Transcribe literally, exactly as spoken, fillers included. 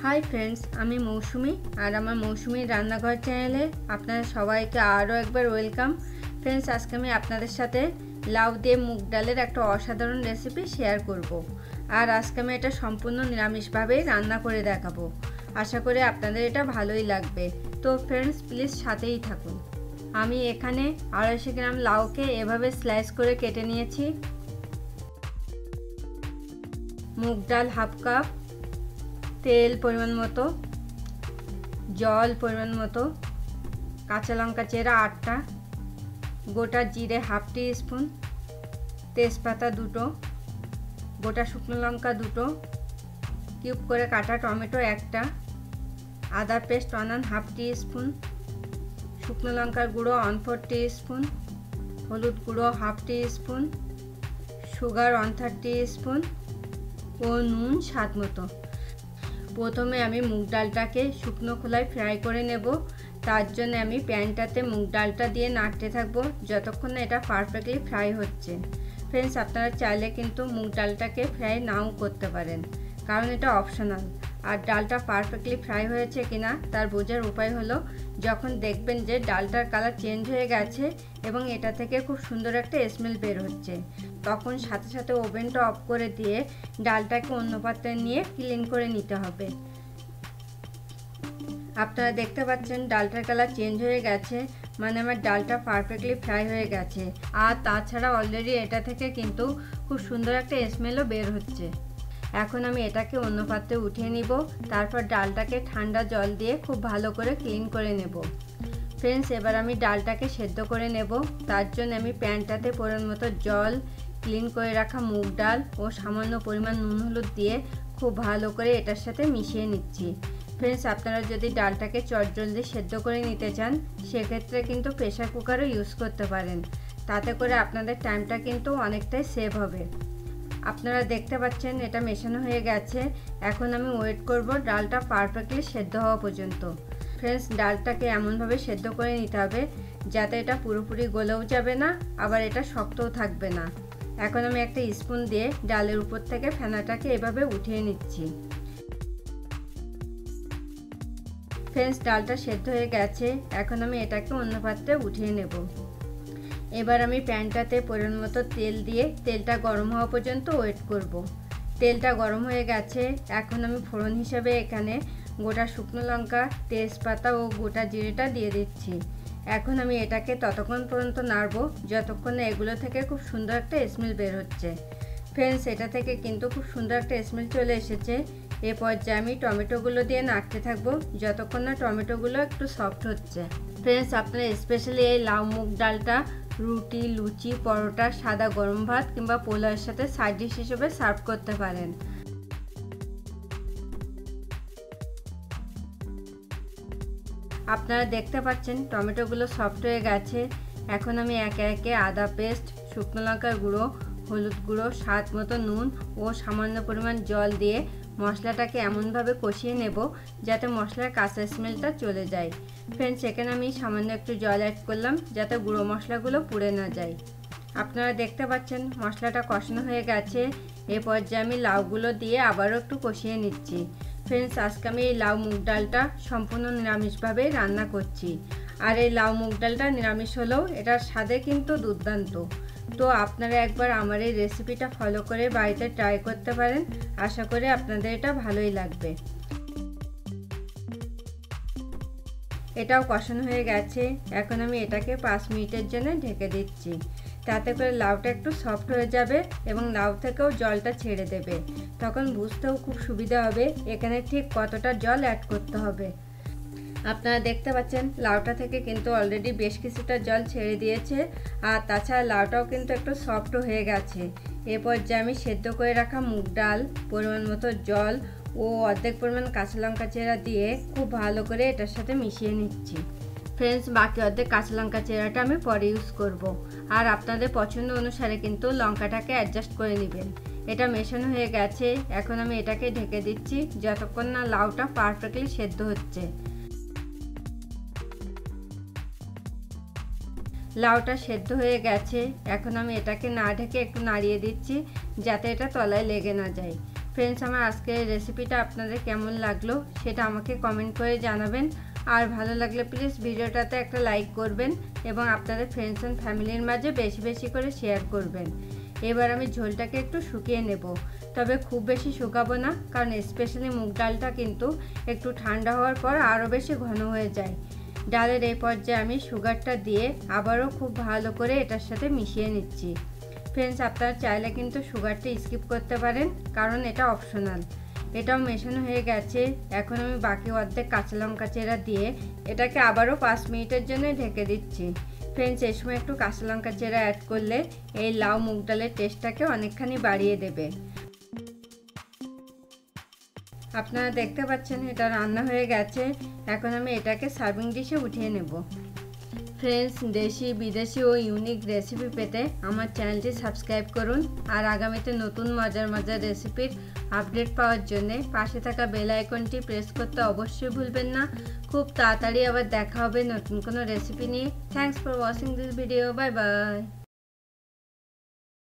Hi friends आमी मौसुमी और आमार मौसुमी रान्नाघर चैनेले आपनादेर सबाइके आरो एकबार वेलकाम। फ्रेंड्स आज के आमी आपनादेर साथे लाउ दिये मुग डालेर एकटा असाधारण रेसिपि शेयर करब और आज के आमी एटा सम्पूर्ण निरामिष भावे रान्ना करे देखाबो। आशा करी आपनादेर एटा भालोई लागबे। तो फ्रेंड्स प्लिज साथेई थाकुन। आमी एखाने आढ़ाईशो ग्राम लाउके एभाবে स्लाइस करे केटे निয়েছি। मुग डाल हाफ कप, तेल परिमाण मतो, जल परिमाण मतो, काँचा लंका चेरा आठटा, गोटा जिरे हाफ टी स्पून, तेजपाता दुटो, गोटा शुकनो लंका दुटो, किউব करे काटा टमेटो एकटा, आदा पेस्ट अनान हाफ टी स्पून, शुकनो लंकार गुड़ो वन फोर टी स्पून, हलुद गुड़ो half teaspoon, sugar one third teaspoon और नुन स्वाद मतो। प्रथमे आमी मुग डालटाके शुकनो खोलाय फ्राई करे नेब। तार जन्य आमी प्यानटाते मुग डालटा दिए नाड़ते थाकबो যতক্ষণ না এটা পারফেক্টলি ফ্রাই হচ্ছে। फ्रेंड्स আপনারা চাইলে কিন্তু মুগ ডালটাকে ফ্রাই নাও করতে পারেন, কারণ এটা অপশনাল। আর ডালটা পারফেক্টলি ফ্রাই হয়েছে কিনা তার বোঝার উপায় হলো যখন দেখবেন যে ডালটার কালার চেঞ্জ হয়ে গেছে এবং এটা থেকে খুব সুন্দর একটা স্মেল বের হচ্ছে, তখন সাথে সাথে ওভেনটা অফ করে দিয়ে ডালটাকে অন্য পাত্রে নিয়ে ক্লিন করে নিতে হবে। আপনারা দেখতে পাচ্ছেন ডালটার কালার চেঞ্জ হয়ে গেছে, মানে আমার ডালটা পারফেক্টলি ফ্রাই হয়ে গেছে। আর তাছাড়া অলরেডি এটা থেকে কিন্তু খুব সুন্দর একটা স্মেলও বের হচ্ছে। এখন আমি এটাকে অন্য পাত্রে উঠিয়ে নিব। তারপর ডালটাকে ঠান্ডা জল দিয়ে খুব ভালো করে ক্লিন করে নেব। फ्रेंड्स এবার আমি ডালটাকে সেদ্ধ করে নেব। তার জন্য আমি প্যানটাতে পরিমাণ মতো জল, ক্লিন করে রাখা মুগ ডাল ও সামান্য পরিমাণ নুন হলুদ দিয়ে খুব ভালো করে এটার সাথে মিশিয়ে নিচ্ছি। फ्रेंड्स আপনারা যদি ডালটাকে চটজলদি সেদ্ধ করে নিতে চান সেক্ষেত্রে কিন্তু প্রেসার কুকারও ইউজ করতে পারেন, তাতে করে আপনাদের টাইমটা কিন্তু অনেকটাই সেভ হবে। আপনারা দেখতে পাচ্ছেন এটা মেশানো হয়ে গেছে। এখন আমি ওয়েট করব ডালটা পারফেক্টলি সেদ্ধ হওয়া পর্যন্ত। फ्रेंड्स ডালটাকে এমনভাবে সেদ্ধ করে নিতে হবে যাতে এটা পুরোপুরি গলেও যাবে না আবার এটা শক্তও থাকবে না। এখন আমি একটা স্পুন দিয়ে ডালের উপর থেকে ফেনাটাকে এভাবে উঠিয়ে নিচ্ছি। फ्रेंड्स ডালটা সেদ্ধ হয়ে গেছে। এখন আমি এটাকে অন্য পাত্রে উঠিয়ে নেব। এবার আমি প্যানটাতে পরিমাণ মতো তেল দিয়ে তেলটা গরম হওয়া পর্যন্ত ওয়েট করব। তেলটা গরম হয়ে গেছে। এখন আমি ফোড়ন হিসেবে এখানে গোটা শুকনো লঙ্কা, তেজপাতা ও গোটা জিরেটা দিয়ে দিচ্ছি। এখন আমি এটাকে ততক্ষণ পর্যন্ত নাড়ব যতক্ষণ না এগুলো থেকে খুব সুন্দর একটা স্মেল বের হচ্ছে। फ्रेंड्स এটা থেকে কিন্তু খুব সুন্দর একটা স্মেল চলে এসেছে। এই পর্যায়ে আমি টমেটোগুলো দিয়ে নাড়তে থাকবো যতক্ষণ না টমেটোগুলো একটু সফট হচ্ছে। फ्रेंड्स আপনারা স্পেশালি এই লাউ মুগ ডালটা রুটি, লুচি, পরোটা, সাদা গরম ভাত কিংবা পোলাওয়ের সাথে সাইড ডিশ হিসেবে সার্ভ করতে পারেন। আপনারা দেখতে পাচ্ছেন টমেটোগুলো সফট হয়ে গেছে। এখন আমি একে একে আদা পেস্ট, শুকনো লঙ্কার গুঁড়ো, হলুদ গুঁড়ো, স্বাদ মতো নুন ও সামান্য পরিমাণ জল দিয়ে মশলাটাকে এমনভাবে কষিয়ে নেব যাতে মশলার কাঁচা স্মেলটা চলে যায়। फ्रेंड्स এখানে আমি সামান্য একটু জল অ্যাড করলাম যাতে গুঁড়ো মশলাগুলো পুড়ে না যায়। আপনারা দেখতে পাচ্ছেন মশলাটা কষানো হয়ে গেছে। এই পর্যায়ে আমি লাউগুলো দিয়ে আবারও একটু কষিয়ে নিচ্ছি। फ्रेंड्स আজকে আমি এই লাউ মুগ ডালটা সম্পূর্ণ নিরামিষভাবে রান্না করছি। আর এই লাউ মুগ ডালটা নিরামিষ হলেও এটার স্বাদে কিন্তু দুর্দান্ত। তো আপনারা একবার আমার এই রেসিপিটা ফলো করে বাড়িতে ট্রাই করতে পারেন। আশা করি আপনাদের এটা ভালোই লাগবে। এটাও কষানো হয়ে গেছে। এখন আমি এটাকে পাঁচ মিনিটের জন্য ঢেকে দিচ্ছি, তাতে করে লাউটা একটু সফট হয়ে যাবে এবং লাউ থেকেও জলটা ছেড়ে দেবে। তখন বুঝতেও খুব সুবিধা হবে এখানে ঠিক কতটা জল অ্যাড করতে হবে। আপনারা দেখতে পাচ্ছেন লাউটা থেকে কিন্তু অলরেডি বেশ কিছুটা জল ছেড়ে দিয়েছে আর তাছাড়া লাউটাও কিন্তু একটু সফট হয়ে গেছে। এরপর যে আমি সেদ্ধ করে রাখা মুগ ডাল, পরিমাণ মতো জল ও অর্ধেক পরিমাণ কাঁচা লঙ্কা চেরা দিয়ে খুব ভালো করে এটার সাথে মিশিয়ে নিচ্ছি। फ्रेंड्स বাকি অর্ধেক কাঁচা লঙ্কা চেরাটা আমি পরে ইউজ করব। আর আপনাদের পছন্দ অনুসারে কিন্তু লঙ্কাটাকে অ্যাডজাস্ট করে নেবেন। এটা মেশানো হয়ে গেছে। এখন আমি এটাকে ঢেকে দিচ্ছি যতক্ষণ না লাউটা পারফেক্টলি সেদ্ধ হচ্ছে। লাউটা সেদ্ধ হয়ে গেছে। এখন আমি এটাকে না ঢেকে একটু নাড়িয়ে দিচ্ছি যাতে এটা তলায় লেগে না যায়। ফ্রেন্ডস, আমার আজকের রেসিপিটা আপনাদের কেমন লাগলো সেটা আমাকে কমেন্ট করে জানাবেন। আর ভালো লাগলে প্লিজ ভিডিওটাতে একটা লাইক করবেন এবং আপনাদের ফ্রেন্ডস অ্যান্ড ফ্যামিলির মাঝে বেশি বেশি করে শেয়ার করবেন। এবার আমি ঝোলটাকে একটু শুকিয়ে নেব, তবে খুব বেশি শুকাবো না, কারণ স্পেশালি মুগ ডালটা কিন্তু একটু ঠান্ডা হওয়ার পর আরও বেশি ঘন হয়ে যায়। ডালের এই পর্যায়ে আমি সুগারটা দিয়ে আবারও খুব ভালো করে এটার সাথে মিশিয়ে নিচ্ছি। ফ্রেন্ডস, আপনারা চাইলে কিন্তু সুগারটা স্কিপ করতে পারেন, কারণ এটা অপশনাল। এটাও মেশানো হয়ে গেছে। এখন আমি বাকি অর্ধেক কাঁচা লঙ্কা চেরা দিয়ে এটাকে আবারও পাঁচ মিনিটের জন্য ঢেকে দিচ্ছি। ফ্রেন্ডস, এই সময় একটু কাঁচা লঙ্কা চেরা অ্যাড করলে এই লাউ মুগ ডালের টেস্টটাকে অনেকখানি বাড়িয়ে দেবে। আপনারা দেখতে পাচ্ছেন এটা রান্না হয়ে গেছে। এখন আমি এটাকে সার্ভিং ডিশে উঠিয়ে নেব। ফ্রেন্ডস, দেশি বিদেশি ও ইউনিক রেসিপি পেতে আমার চ্যানেলটি সাবস্ক্রাইব করুন, আর আগামীতে নতুন মজার মজার রেসিপির আপডেট পাওয়ার জন্য পাশে থাকা বেল আইকনটি প্রেস করতে অবশ্যই ভুলবেন না। খুব তাড়াতাড়ি আবার দেখা হবে নতুন কোনো রেসিপি নিয়ে। Thanks for watching this video. Bye by.